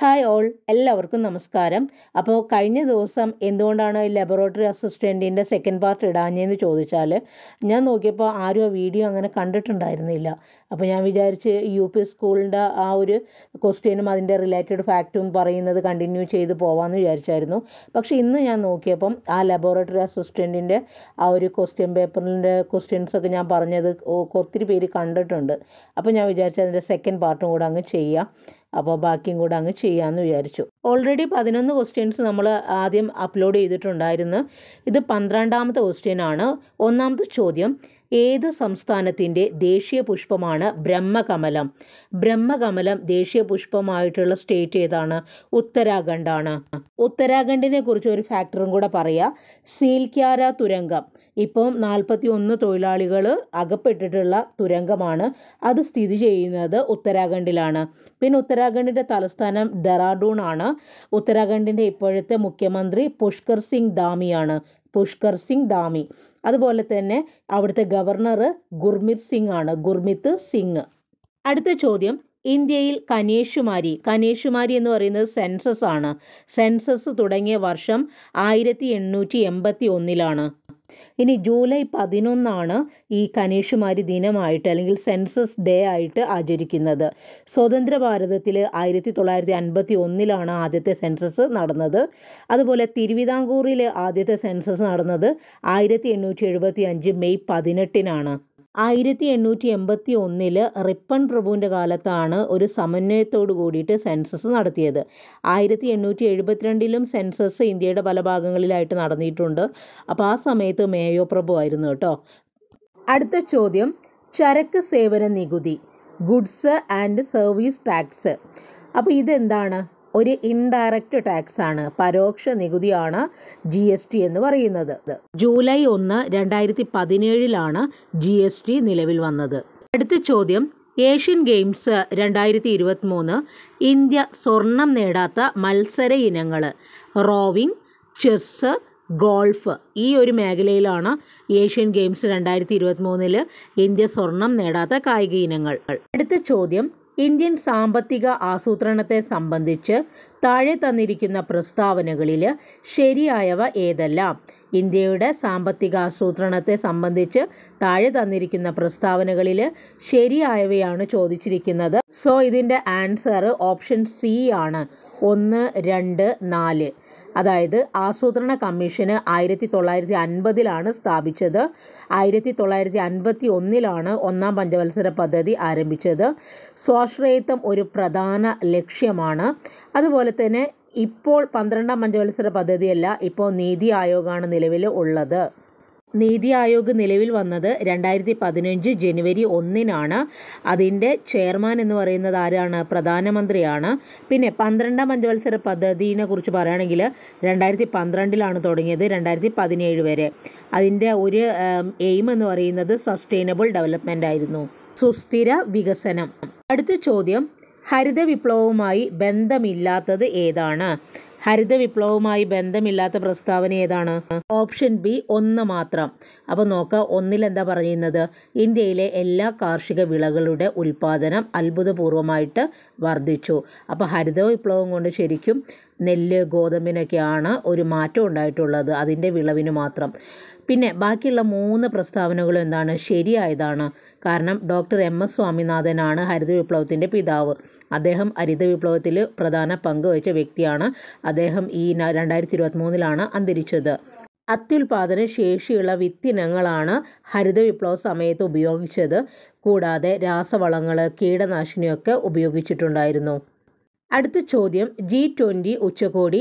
Hi all, എല്ലാവർക്കും നമസ്കാരം. അപ്പോൾ കഴിഞ്ഞ ദിവസം എന്തുകൊണ്ടാണ് ലബോറട്ടറി അസിസ്റ്റൻറ്റിൻ്റെ സെക്കൻഡ് പാർട്ട് ഇടാഞ്ഞതെന്ന് ചോദിച്ചാൽ ഞാൻ നോക്കിയപ്പോൾ ആരും ആ വീഡിയോ അങ്ങനെ കണ്ടിട്ടുണ്ടായിരുന്നില്ല. അപ്പോൾ ഞാൻ വിചാരിച്ച് UP സ്കൂളിൻ്റെ ആ ഒരു ക്വസ്റ്റ്യനും അതിൻ്റെ റിലേറ്റഡ് ഫാക്റ്റും പറയുന്നത് കണ്ടിന്യൂ ചെയ്ത് പോകാമെന്ന് വിചാരിച്ചായിരുന്നു. പക്ഷേ ഇന്ന് ഞാൻ നോക്കിയപ്പം ആ ലബോറട്ടറി അസിസ്റ്റൻറ്റിൻ്റെ ആ ഒരു ക്വസ്റ്റ്യൻ പേപ്പറിൻ്റെ ക്വസ്റ്റ്യൻസൊക്കെ ഞാൻ പറഞ്ഞത് ഒത്തിരി പേര് കണ്ടിട്ടുണ്ട്. അപ്പോൾ ഞാൻ വിചാരിച്ചു അതിൻ്റെ സെക്കൻഡ് പാർട്ടും കൂടെ അങ്ങ് ചെയ്യാം. അപ്പോൾ ബാക്കിയും കൂടെ അങ്ങ് ചെയ്യാമെന്ന് വിചാരിച്ചു. ഓൾറെഡി 11 ക്വസ്റ്റ്യൻസ് നമ്മൾ ആദ്യം അപ്ലോഡ് ചെയ്തിട്ടുണ്ടായിരുന്നു. ഇത് 12ാമത്തെ ക്വസ്റ്റ്യനാണ്. ഒന്നാമത്തെ ചോദ്യം, ഏത് സംസ്ഥാനത്തിൻ്റെ ദേശീയ പുഷ്പമാണ് ബ്രഹ്മകമലം? ബ്രഹ്മകമലം ദേശീയ പുഷ്പമായിട്ടുള്ള സ്റ്റേറ്റ് ഏതാണ്? ഉത്തരാഖണ്ഡാണ്. ഉത്തരാഖണ്ഡിനെ കുറിച്ച് ഒരു ഫാക്ടറും കൂടെ പറയാം. സീൽക്യാര തുരങ്കം ഇപ്പം 41 തൊഴിലാളികൾ അകപ്പെട്ടിട്ടുള്ള തുരങ്കമാണ്. അത് സ്ഥിതി ചെയ്യുന്നത് ഉത്തരാഖണ്ഡിലാണ്. പിന്നെ ഉത്തരാഖണ്ഡിൻ്റെ തലസ്ഥാനം ഡെറാഡൂൺ ആണ്. ഉത്തരാഖണ്ഡിൻ്റെ ഇപ്പോഴത്തെ മുഖ്യമന്ത്രി പുഷ്കർ സിംഗ് ധാമി. അതുപോലെ തന്നെ അവിടുത്തെ ഗവർണർ ഗുർമിത് സിംഗ്. അടുത്ത ചോദ്യം, ഇന്ത്യയിൽ കന്യാകുമാരി എന്ന് പറയുന്നത് സെൻസസ് ആണ്. സെൻസസ് തുടങ്ങിയ വർഷം 1881 ഇനി ജൂലൈ 11 ഈ കന്യാകുമാരി ദിനമായിട്ട് അല്ലെങ്കിൽ സെൻസസ് ഡേ ആയിട്ട് ആചരിക്കുന്നത്. സ്വതന്ത്ര ഭാരതത്തിൽ 1951 ആദ്യത്തെ സെൻസസ് നടന്നത്. അതുപോലെ തിരുവിതാംകൂറിൽ ആദ്യത്തെ സെൻസസ് നടന്നത് 1875 മെയ് 18 1881 റിപ്പൺ പ്രഭുവിൻ്റെ കാലത്താണ് ഒരു സമന്വയത്തോടു കൂടിയിട്ട് സെൻസസ് നടത്തിയത്. 1872 സെൻസസ് ഇന്ത്യയുടെ പല ഭാഗങ്ങളിലായിട്ട് നടന്നിട്ടുണ്ട്. അപ്പോൾ ആ സമയത്ത് മേയോ പ്രഭു ആയിരുന്നു കേട്ടോ. അടുത്ത ചോദ്യം, ചരക്ക് സേവന നികുതി, ഗുഡ്സ് ആൻഡ് സർവീസ് ടാക്സ്. അപ്പോൾ ഇതെന്താണ്? ഒരു ഇൻഡയറക്റ്റ് ടാക്സ് ആണ്, പരോക്ഷ നികുതിയാണ് GST എന്ന് പറയുന്നത്. ജൂലൈ 1, 2017 GST നിലവിൽ വന്നത്. അടുത്ത ചോദ്യം, ഏഷ്യൻ ഗെയിംസ് 2023 ഇന്ത്യ സ്വർണം നേടാത്ത മത്സര ഇനങ്ങൾ റോവിംഗ്, ചെസ്സ്, ഗോൾഫ് ഈ ഒരു മേഖലയിലാണ് ഏഷ്യൻ ഗെയിംസ് 2023 ഇന്ത്യ സ്വർണം നേടാത്ത കായിക ഇനങ്ങൾ. അടുത്ത ചോദ്യം, ഇന്ത്യൻ സാമ്പത്തിക ആസൂത്രണത്തെ സംബന്ധിച്ച് താഴെ തന്നിരിക്കുന്ന പ്രസ്താവനകളിൽ ശരിയായവ ഏതെല്ലാം? ഇന്ത്യയുടെ സാമ്പത്തിക ആസൂത്രണത്തെ സംബന്ധിച്ച് താഴെ തന്നിരിക്കുന്ന പ്രസ്താവനകളിൽ ശരിയായവയാണ് ചോദിച്ചിരിക്കുന്നത്. സോ ഇതിൻ്റെ ആൻസർ ഓപ്ഷൻ C ആണ്. 1, 2, 4. അതായത് ആസൂത്രണ കമ്മീഷന് 1950 സ്ഥാപിച്ചത്. 1951 1-ാം പഞ്ചവത്സര പദ്ധതി ആരംഭിച്ചത്. സ്വാശ്രയത്വം ഒരു പ്രധാന ലക്ഷ്യമാണ്. അതുപോലെ തന്നെ ഇപ്പോൾ 12-ാം പഞ്ചവത്സര പദ്ധതിയല്ല, ഇപ്പോൾ നീതി ആയോഗാണ് നിലവിൽ ഉള്ളത്. നീതി ആയോഗ് നിലവിൽ വന്നത് 2015 ജനുവരി 1 അതിൻ്റെ ചെയർമാൻ എന്ന് പറയുന്നത് ആരാണ്? പ്രധാനമന്ത്രിയാണ്. പിന്നെ 12-ാം പഞ്ചവത്സര പദ്ധതിനെ കുറിച്ച് പറയുകയാണെങ്കിൽ 2012 തുടങ്ങിയത് 2017 വരെ. അതിൻ്റെ ഒരു എയിം എന്ന് പറയുന്നത് സസ്റ്റൈനബിൾ ഡെവലപ്മെൻ്റ് ആയിരുന്നു, സുസ്ഥിര വികസനം. അടുത്ത ചോദ്യം, ഹരിത വിപ്ലവവുമായി ബന്ധമില്ലാത്തത് ഏതാണ്? ഹരിത വിപ്ലവവുമായി ബന്ധമില്ലാത്ത പ്രസ്താവന ഏതാണ്? ഓപ്ഷൻ B 1 മാത്രം. അപ്പോൾ നോക്കുക, 1 എന്താ പറയുന്നത്? ഇന്ത്യയിലെ എല്ലാ കാർഷിക വിളകളുടെ ഉൽപ്പാദനം അത്ഭുതപൂർവമായിട്ട് വർദ്ധിച്ചു. അപ്പോൾ ഹരിത വിപ്ലവം കൊണ്ട് ശരിക്കും നെല്ല്, ഗോതമ്പിനൊക്കെയാണ് ഒരു മാറ്റം ഉണ്ടായിട്ടുള്ളത്, അതിൻ്റെ വിളവിന് മാത്രം. പിന്നെ ബാക്കിയുള്ള 3 പ്രസ്താവനകളും എന്താണ്? ശരിയായതാണ്. കാരണം ഡോക്ടർ MS സ്വാമിനാഥനാണ് ഹരിത വിപ്ലവത്തിൻ്റെ പിതാവ്. അദ്ദേഹം ഹരിത വിപ്ലവത്തിൽ പ്രധാന പങ്ക് വഹിച്ച വ്യക്തിയാണ്. അദ്ദേഹം ഈ 2023 അന്തരിച്ചത്. അത്യുൽപാദന ശേഷിയുള്ള വിത്തിനങ്ങളാണ് ഹരിത വിപ്ലവ സമയത്ത് ഉപയോഗിച്ചത്. കൂടാതെ രാസവളങ്ങൾ, കീടനാശിനിയൊക്കെ ഉപയോഗിച്ചിട്ടുണ്ടായിരുന്നു. അടുത്ത ചോദ്യം, G20 ഉച്ചകോടി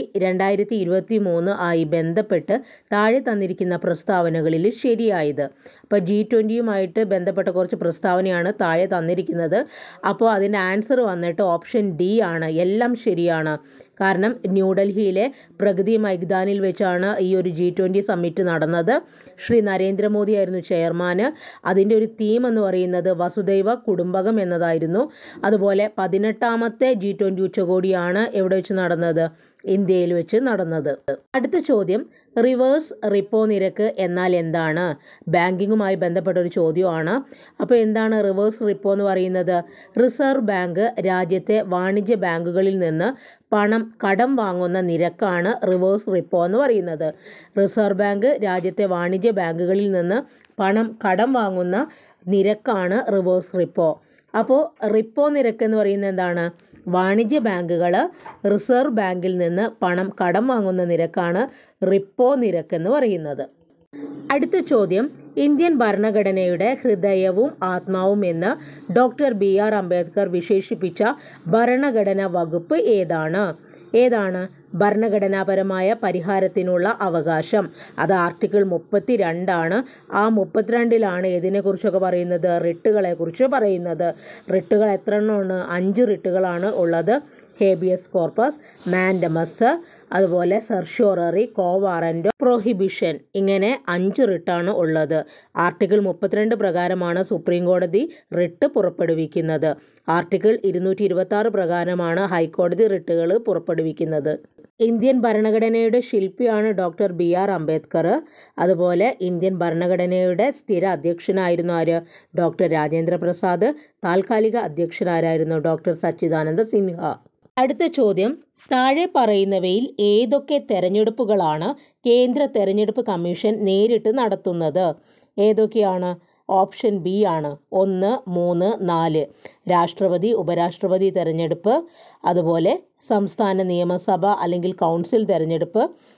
2023 ആയി ബന്ധപ്പെട്ട് താഴെ തന്നിരിക്കുന്ന പ്രസ്താവനകളിൽ ശരിയായത്. അപ്പോൾ G20 ബന്ധപ്പെട്ട കുറച്ച് പ്രസ്താവനയാണ് താഴെ തന്നിരിക്കുന്നത്. അപ്പോൾ അതിൻ്റെ ആൻസർ വന്നിട്ട് ഓപ്ഷൻ D ആണ്. എല്ലാം ശരിയാണ്. കാരണം ന്യൂഡൽഹിയിലെ പ്രഗതി മൈതാനിൽ വെച്ചാണ് ഈ ഒരു G20 സമ്മിറ്റ് നടന്നത്. ശ്രീ നരേന്ദ്രമോദി ആയിരുന്നു ചെയർമാന്. അതിൻ്റെ ഒരു തീം എന്ന് പറയുന്നത് വസുദൈവ കുടുംബകം എന്നതായിരുന്നു. അതുപോലെ 18ാമത്തെ G20 ഉച്ചകോടിയാണ് എവിടെ വെച്ച് നടന്നത്? ഇന്ത്യയിൽ വെച്ച് നടന്നത്. അടുത്ത ചോദ്യം, റിവേഴ്സ് റിപ്പോ നിരക്ക് എന്നാൽ എന്താണ്? ബാങ്കിങ്ങുമായി ബന്ധപ്പെട്ട ഒരു ചോദ്യമാണ്. അപ്പോൾ എന്താണ് റിവേഴ്സ് റിപ്പോ എന്ന് പറയുന്നത്? റിസർവ് ബാങ്ക് രാജ്യത്തെ വാണിജ്യ ബാങ്കുകളിൽ നിന്ന് പണം കടം വാങ്ങുന്ന നിരക്കാണ് റിവേഴ്സ് റിപ്പോ എന്ന് പറയുന്നത്. റിസർവ് ബാങ്ക് രാജ്യത്തെ വാണിജ്യ ബാങ്കുകളിൽ നിന്ന് പണം കടം വാങ്ങുന്ന നിരക്കാണ് റിവേഴ്സ് റിപ്പോ. അപ്പോൾ റിപ്പോ നിരക്ക് എന്ന് പറയുന്നത് എന്താണ്? വാണിജ്യ ബാങ്കുകൾ റിസർവ് ബാങ്കിൽ നിന്ന് പണം കടം വാങ്ങുന്ന നിരക്കാണ് റിപ്പോ നിരക്ക് എന്ന് പറയുന്നത്. അടുത്ത ചോദ്യം, ഇന്ത്യൻ ഭരണഘടനയുടെ ഹൃദയവും ആത്മാവും എന്ന് ഡോക്ടർ BR അംബേദ്കർ വിശേഷിപ്പിച്ച ഭരണഘടനാ വകുപ്പ് ഏതാണ്? ഭരണഘടനാപരമായ പരിഹാരത്തിനുള്ള അവകാശം. അത് ആർട്ടിക്കിൾ 32 ആ 32 ഇതിനെക്കുറിച്ചൊക്കെ പറയുന്നത്? റിട്ടുകളെ കുറിച്ച് പറയുന്നത്. റിട്ടുകൾ എത്ര എണ്ണമാണ്? 5 റിട്ടുകളാണ് ഉള്ളത്. ഹേബിയസ് കോർപ്പസ്, മാൻഡമസ്, അതുപോലെ സെർഷ്യോററി, കോ വാറൻറ്റോ, പ്രൊഹിബിഷൻ, ഇങ്ങനെ 5 റിട്ടാണ് ഉള്ളത്. ആർട്ടിക്കിൾ 32 പ്രകാരമാണ് സുപ്രീം കോടതി റിട്ട് പുറപ്പെടുവിക്കുന്നത്. ആർട്ടിക്കിൾ 226 പ്രകാരമാണ് ഹൈക്കോടതി റിട്ടുകൾ പുറപ്പെടുവിക്കുന്നത്. ഇന്ത്യൻ ഭരണഘടനയുടെ ശില്പിയാണ് ഡോക്ടർ BR അംബേദ്കർ. അതുപോലെ ഇന്ത്യൻ ഭരണഘടനയുടെ സ്ഥിര അധ്യക്ഷനായിരുന്നു ആര്? ഡോക്ടർ രാജേന്ദ്ര പ്രസാദ്. താൽക്കാലിക അധ്യക്ഷനാരായിരുന്നു? ഡോക്ടർ സച്ചിദാനന്ദ സിൻഹ. അടുത്ത ചോദ്യം, താഴെ പറയുന്നവയിൽ ഏതൊക്കെ തെരഞ്ഞെടുപ്പുകളാണ് കേന്ദ്ര തെരഞ്ഞെടുപ്പ് കമ്മീഷൻ നേരിട്ട് നടത്തുന്നത്? ഏതൊക്കെയാണ്? ഓപ്ഷൻ ബി ആണ് 1, 3, 4. രാഷ്ട്രപതി, ഉപരാഷ്ട്രപതി തെരഞ്ഞെടുപ്പ്, അതുപോലെ സംസ്ഥാന നിയമസഭ അല്ലെങ്കിൽ കൗൺസിൽ തെരഞ്ഞെടുപ്പ്.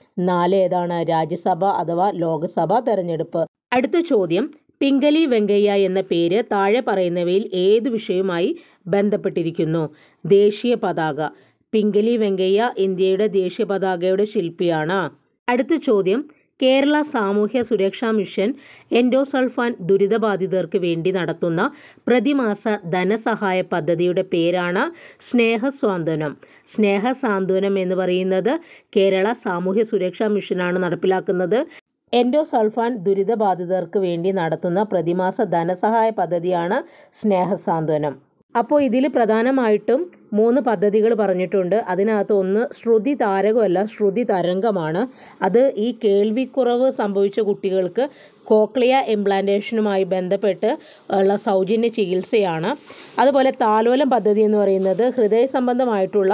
4 ഏതാണ്? രാജ്യസഭ അഥവാ ലോക്സഭ തെരഞ്ഞെടുപ്പ്. അടുത്ത ചോദ്യം, പിംഗലി വെങ്കയ്യ എന്ന പേര് താഴെ പറയുന്നവയിൽ ഏത് വിഷയവുമായി ബന്ധപ്പെട്ടിരിക്കുന്നു? ദേശീയ പതാക. പിംഗലി വെങ്കയ്യ ഇന്ത്യയുടെ ദേശീയ പതാകയുടെ ശില്പിയാണ്. അടുത്ത ചോദ്യം, കേരള സാമൂഹ്യ സുരക്ഷാ മിഷൻ എൻഡോസൾഫാൻ ദുരിതബാധിതർക്ക് വേണ്ടി നടത്തുന്ന പ്രതിമാസ ധനസഹായ പദ്ധതിയുടെ പേരാണ് സ്നേഹസാന്ത്വനം. സ്നേഹസാന്ത്വനം എന്ന് പറയുന്നത് കേരള സാമൂഹ്യ സുരക്ഷാ മിഷനാണ് നടപ്പിലാക്കുന്നത്. എൻഡോസൾഫാൻ ദുരിതബാധിതർക്ക് വേണ്ടി നടത്തുന്ന പ്രതിമാസ ധനസഹായ പദ്ധതിയാണ് സ്നേഹസാന്ത്വനം. അപ്പോൾ ഇതിൽ പ്രധാനമായിട്ടും 3 പദ്ധതികൾ പറഞ്ഞിട്ടുണ്ട്. അതിനകത്ത് ഒന്ന് ശ്രുതി താരകമല്ല, ശ്രുതി തരംഗമാണ്. അത് ഈ കേൾവിക്കുറവ് സംഭവിച്ച കുട്ടികൾക്ക് കോക്ലിയ ഇംപ്ലാന്റേഷനുമായി ബന്ധപ്പെട്ട് ഉള്ള സൗജന്യ ചികിത്സയാണ്. അതുപോലെ താലോലം പദ്ധതി എന്ന് പറയുന്നത് ഹൃദയ സംബന്ധമായിട്ടുള്ള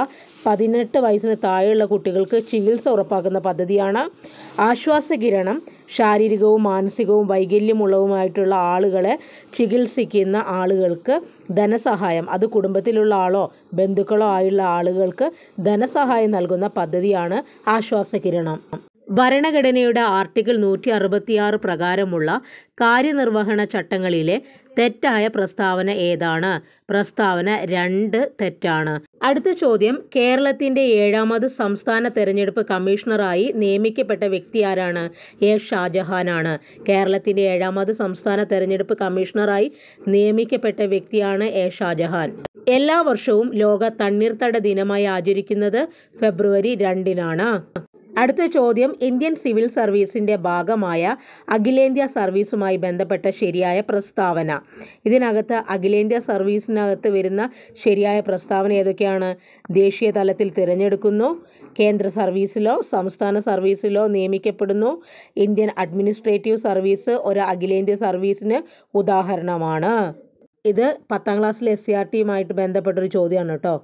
18 വയസ്സിന് താഴെയുള്ള കുട്ടികൾക്ക് ചികിത്സ ഉറപ്പാക്കുന്ന പദ്ധതിയാണ്. ആശ്വാസകിരണം ശാരീരികവും മാനസികവും വൈകല്യമുള്ളതുമായിട്ടുള്ള ആളുകളെ ചികിത്സിക്കുന്ന ആളുകൾക്ക് ധനസഹായം, അത് കുടുംബത്തിലുള്ള ആളോ ബന്ധുക്കളോ ആയുള്ള ആളുകൾക്ക് ധനസഹായം നൽകുന്ന പദ്ധതിയാണ് ആശ്വാസകിരണം. ഭരണഘടനയുടെ ആർട്ടിക്കിൾ 166 പ്രകാരമുള്ള കാര്യനിർവഹണ ചട്ടങ്ങളിലെ തെറ്റായ പ്രസ്താവന ഏതാണ്? പ്രസ്താവന 2 തെറ്റാണ്. അടുത്ത ചോദ്യം, കേരളത്തിൻ്റെ 7ാമത് സംസ്ഥാന തെരഞ്ഞെടുപ്പ് കമ്മീഷണറായി നിയമിക്കപ്പെട്ട വ്യക്തി ആരാണ്? എ ഷാജഹാനാണ്. കേരളത്തിൻ്റെ 7ാമത് സംസ്ഥാന തെരഞ്ഞെടുപ്പ് കമ്മീഷണറായി നിയമിക്കപ്പെട്ട വ്യക്തിയാണ് എ ഷാജഹാൻ. എല്ലാ വർഷവും ലോക തണ്ണീർത്തട ദിനമായി ആചരിക്കുന്നത് ഫെബ്രുവരി 2-നാണ്. അടുത്ത ചോദ്യം, ഇന്ത്യൻ സിവിൽ സർവീസിൻ്റെ ഭാഗമായ അഖിലേന്ത്യാ സർവീസുമായി ബന്ധപ്പെട്ട ശരിയായ പ്രസ്താവന. ഇതിനകത്ത് അഖിലേന്ത്യാ സർവീസിനകത്ത് വരുന്ന ശരിയായ പ്രസ്താവന ഏതൊക്കെയാണ്? ദേശീയ തലത്തിൽ തിരഞ്ഞെടുക്കുന്നു, കേന്ദ്ര സർവീസിലോ സംസ്ഥാന സർവീസിലോ നിയമിക്കപ്പെടുന്നു. ഇന്ത്യൻ അഡ്മിനിസ്ട്രേറ്റീവ് സർവീസ് ഒരു അഖിലേന്ത്യാ സർവീസിന് ഉദാഹരണമാണ്. ഇത് 10ാം ക്ലാസ്സിലെ SCRT-യുമായിട്ട് ബന്ധപ്പെട്ടൊരു ചോദ്യമാണ് കേട്ടോ.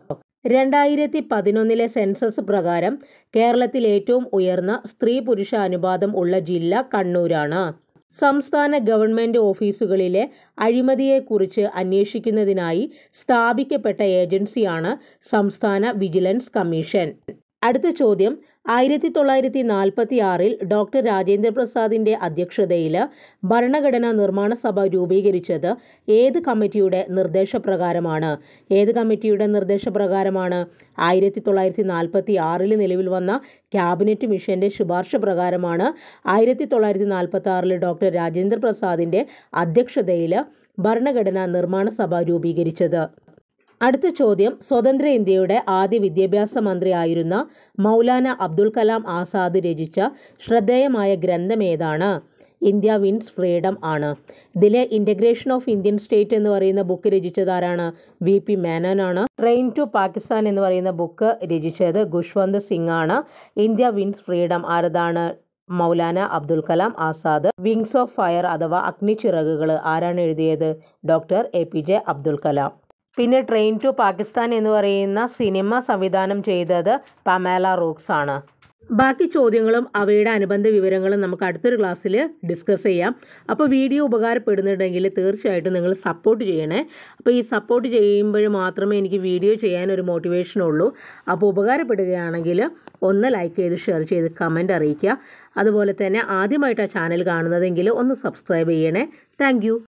2011 സെൻസസ് പ്രകാരം കേരളത്തിൽ ഏറ്റവും ഉയർന്ന സ്ത്രീ പുരുഷ അനുപാതം ഉള്ള ജില്ല കണ്ണൂരാണ്. സംസ്ഥാന ഗവൺമെൻറ് ഓഫീസുകളിലെ അഴിമതിയെക്കുറിച്ച് അന്വേഷിക്കുന്നതിനായി സ്ഥാപിക്കപ്പെട്ട ഏജൻസിയാണ് സംസ്ഥാന വിജിലൻസ് കമ്മീഷൻ. അടുത്ത ചോദ്യം, 1946 ഡോക്ടർ രാജേന്ദ്ര പ്രസാദിൻ്റെ അധ്യക്ഷതയിൽ ഭരണഘടനാ നിർമ്മാണ സഭ രൂപീകരിച്ചത് ഏത് കമ്മിറ്റിയുടെ നിർദ്ദേശപ്രകാരമാണ്? ഏത് കമ്മിറ്റിയുടെ നിർദ്ദേശപ്രകാരമാണ്? 1946 നിലവിൽ വന്ന ക്യാബിനറ്റ് മിഷൻ്റെ ശുപാർശ പ്രകാരമാണ് 1946 ഡോക്ടർ രാജേന്ദ്ര പ്രസാദിൻ്റെ അധ്യക്ഷതയിൽ ഭരണഘടനാ നിർമ്മാണ സഭ രൂപീകരിച്ചത്. അടുത്ത ചോദ്യം, സ്വതന്ത്ര ഇന്ത്യയുടെ ആദ്യ വിദ്യാഭ്യാസ മന്ത്രി ആയിരുന്ന മൗലാന അബ്ദുൽ കലാം ആസാദ് രചിച്ച ശ്രദ്ധേയമായ ഗ്രന്ഥം ഏതാണ്? ഇന്ത്യ വിൻസ് ഫ്രീഡം ആണ്. ഇതിലെ ഇൻ്റഗ്രേഷൻ ഓഫ് ഇന്ത്യൻ സ്റ്റേറ്റ് എന്ന് പറയുന്ന ബുക്ക് രചിച്ചതാരാണ്? VP മേനോൻ ആണ്. ട്രെയിൻ ടു പാകിസ്ഥാൻ എന്ന് പറയുന്ന ബുക്ക് രചിച്ചത് ഖുഷ്വന്ത് സിംഗ് ആണ്. ഇന്ത്യ വിൻസ് ഫ്രീഡം ആരതാണ്? Maulana Abdul Kalam Azad. Wings of fire അഥവാ അഗ്നിച്ചിറകുകൾ ആരാണ് എഴുതിയത്? Doctor APJ Abdul Kalam. പിന്നെ ട്രെയിൻ ടു പാകിസ്ഥാൻ എന്ന് പറയുന്ന സിനിമ സംവിധാനം ചെയ്തത് പമേല റൂക്സ് ആണ്. ബാക്കി ചോദ്യങ്ങളും അവയുടെ അനുബന്ധ വിവരങ്ങളും നമുക്ക് അടുത്തൊരു ക്ലാസ്സിൽ ഡിസ്കസ് ചെയ്യാം. അപ്പോൾ വീഡിയോ ഉപകാരപ്പെടുന്നുണ്ടെങ്കിൽ തീർച്ചയായിട്ടും നിങ്ങൾ സപ്പോർട്ട് ചെയ്യണേ. അപ്പോൾ ഈ സപ്പോർട്ട് ചെയ്യുമ്പോൾ മാത്രമേ എനിക്ക് വീഡിയോ ചെയ്യാനൊരു മോട്ടിവേഷൻ ഉള്ളൂ. അപ്പോൾ ഉപകാരപ്പെടുകയാണെങ്കിൽ ഒന്ന് ലൈക്ക് ചെയ്ത് ഷെയർ ചെയ്ത് കമൻറ്റ് അറിയിക്കുക. അതുപോലെ തന്നെ ആദ്യമായിട്ട് ആ ചാനൽ കാണുന്നതെങ്കിൽ ഒന്ന് സബ്സ്ക്രൈബ് ചെയ്യണേ. താങ്ക്